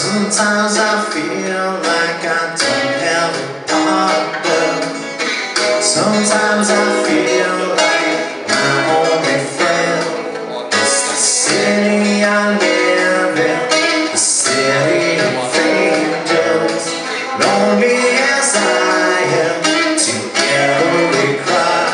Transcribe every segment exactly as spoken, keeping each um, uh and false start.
Sometimes I feel like I don't have a partner. Sometimes I feel like my only friend is the city I live in, the city of angels. Lonely as I am, together we cry.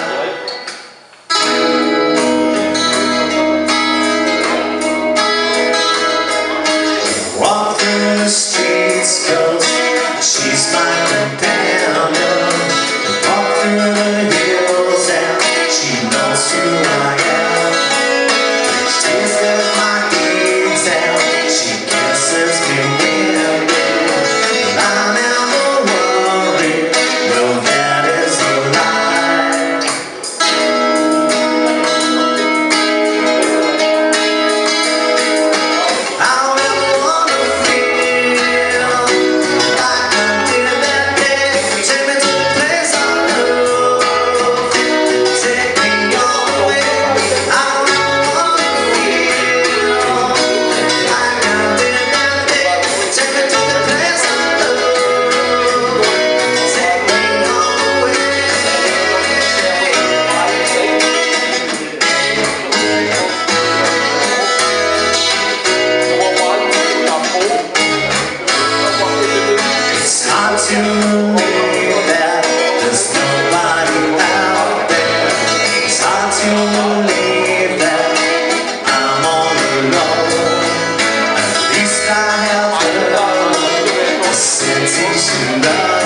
Walk through the streets 'cause she's my companion. Walk through the hills and she knows who I am. She says my needs and she kisses me when I never worry. No, that is a lie. I'll never wanna feel like I did that day. Take me to the place I love. Take me all the way. I'll never wanna feel like I did that day. Take me to the place I love. Take me all the way. It's hard to believe that there's nobody out there. It's hard to believe that I'm all alone. At least I have heard the cities you love.